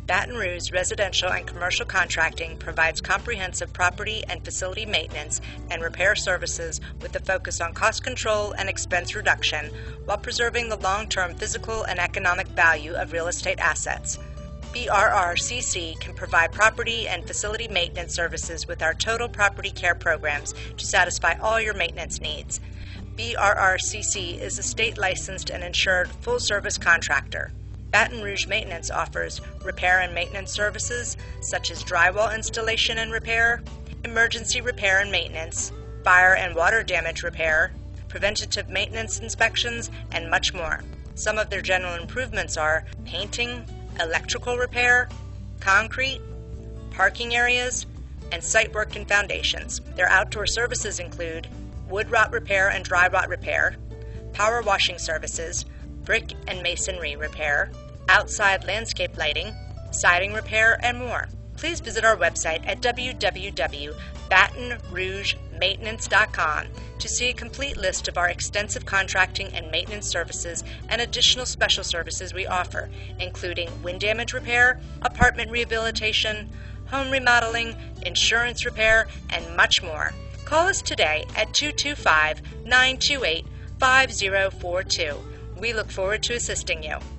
Baton Rouge Residential and Commercial Contracting provides comprehensive property and facility maintenance and repair services with a focus on cost control and expense reduction while preserving the long-term physical and economic value of real estate assets. BRRCC can provide property and facility maintenance services with our total property care programs to satisfy all your maintenance needs. BRRCC is a state-licensed and insured full-service contractor. Baton Rouge Maintenance offers repair and maintenance services such as drywall installation and repair, emergency repair and maintenance, fire and water damage repair, preventative maintenance inspections, and much more. Some of their general improvements are painting, electrical repair, concrete, parking areas, and site work and foundations. Their outdoor services include wood rot repair and dry rot repair, power washing services, brick and masonry repair, outside landscape lighting, siding repair, and more. Please visit our website at www.batonrougemaintenance.com to see a complete list of our extensive contracting and maintenance services and additional special services we offer, including wind damage repair, apartment rehabilitation, home remodeling, insurance repair, and much more. Call us today at 225-928-5042. We look forward to assisting you.